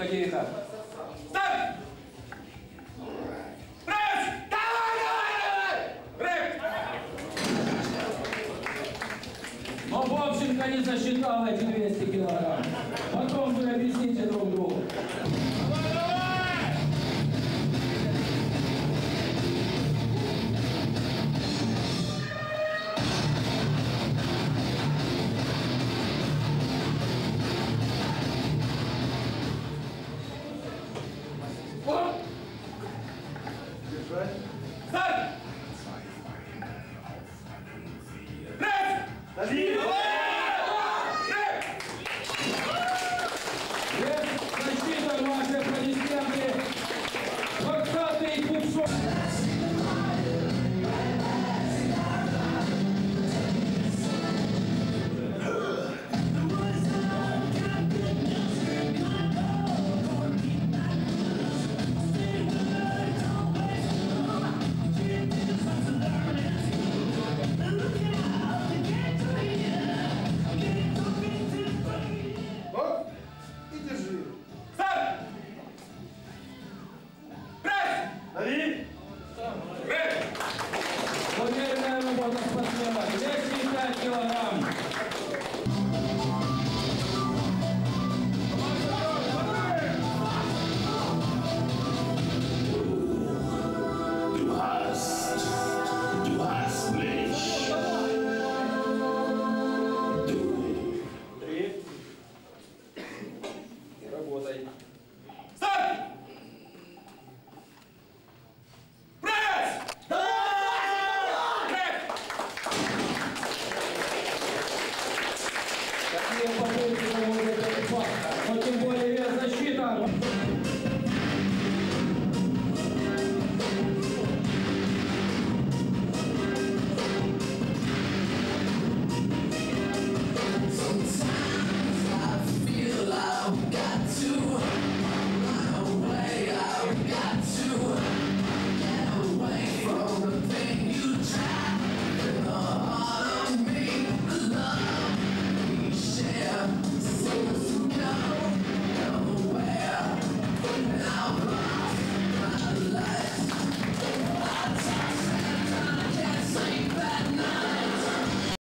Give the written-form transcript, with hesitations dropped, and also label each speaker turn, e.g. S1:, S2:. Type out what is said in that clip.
S1: Тихо. Старт! Пресс! Давай! Пресс! Но Вовченко не засчитал эти 200 килограмм. Потом вы объясните друг другу. Старт! Пресс!
S2: Дави!
S1: Засчитываем ваши аплодисменты. 20-й Купцов. Уверенная работа спортсмена. 205 килограмм.
S3: Плечь.
S1: Три. Работай. Старт! Какие